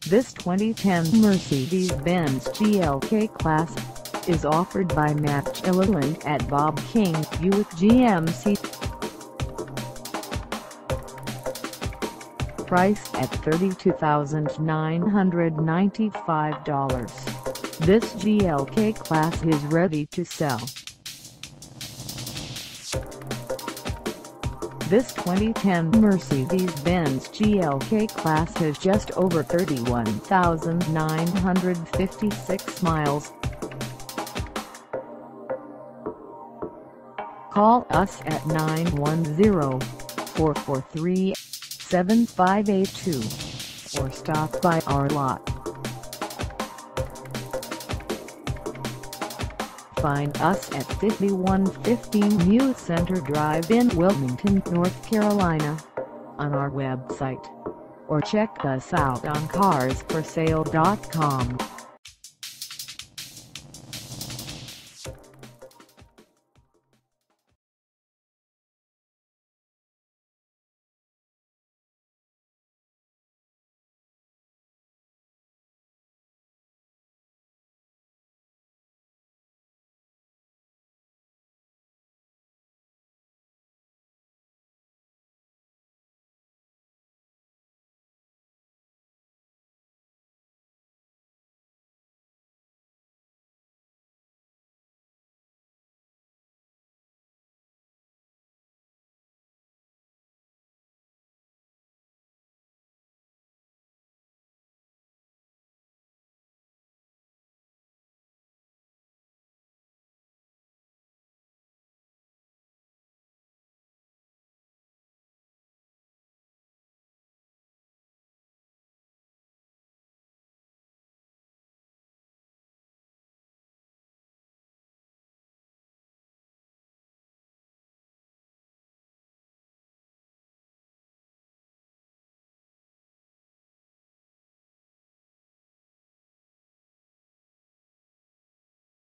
This 2010 Mercedes-Benz GLK-Class is offered by Matt Gililland at Bob King Buick GMC. Priced at $32,995, this GLK-Class is ready to sell. This 2010 Mercedes-Benz GLK-Class has just over 31,956 miles. Call us at 910-443-7582 or stop by our lot. Find us at 5115 New Center Drive in Wilmington, North Carolina, on our website, or check us out on carsforsale.com.